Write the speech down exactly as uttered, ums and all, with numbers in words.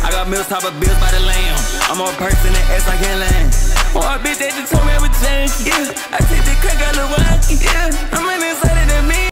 I got meals, top of bills by the lamb. I'm a person that ass I can't land. Oh, a bitch that just told me I would change. Yeah, I take the crack out of the wacky. Yeah, I'm